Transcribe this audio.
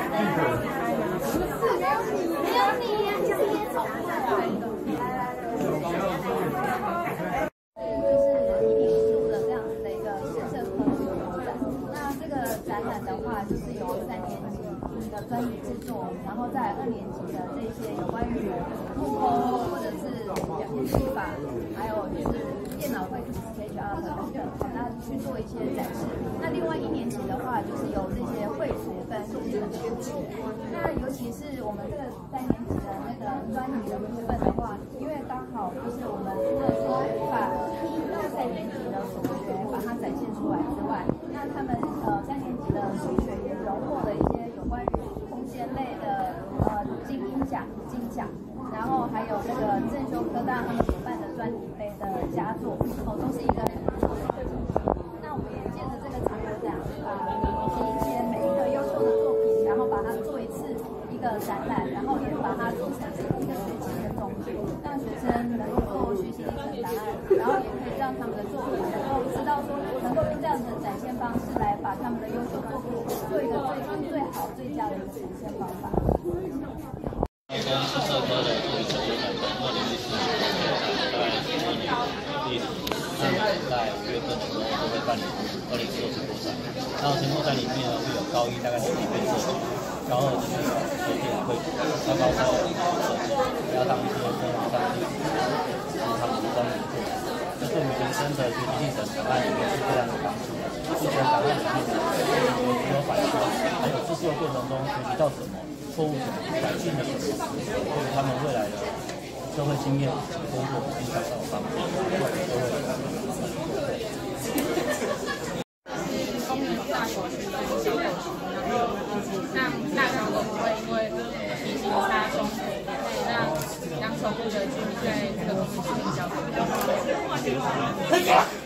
没有你呀，就是野宠物啊。的这样子的一个实测科学展，那这个展览的话，就是由3年级的专题制作，然后在2年级的这些有关于木工或者是表现技法，还有就是电脑绘图 Sketch Art 等等，那去做一些展示。那另外1年级的话，就是有这些绘图跟这些的书写。那尤其是我们这个3年级的那个专题的部分的话，因为刚好就是我们除了说把1到3年级的数学把它展现出来之外，那他们3年级的数学也荣获了一些有关于空间类的金奖，然后还有那个正修科大他们主办的专题类的佳作，都是一个很不错的一个成绩。那我们也借着这个场合展，集结每一个优秀的作品，然后把它做一次一个展览，然后也把它做成是一个学期的总结，让学生能够做学习历程档案，然后也可以让他们的作品能够知道说，能够用这样的展现方式来把他们的优秀作品做一个最好、最佳的一个呈现方法。 跟实测科的助理测试团从2014年第10那在5月份的时候就会办理2014成果展。然后成果展里面呢会有高1大概是底片设计，高2就是手电绘图，高3有设计，加上一些生活上的是他们的专门作品。这对于学生的学习历程档案里面是非常有帮助的。历程档案里面有只有反思，还有制作过程中学习到什么。错误什么，改进了什么，对于他们未来的社会经验、工作影响到帮助， 公民大小区的小狗区，然后让大小狗不会因为体型差冲突，可以让养宠物的居民在这个公寓区比较好。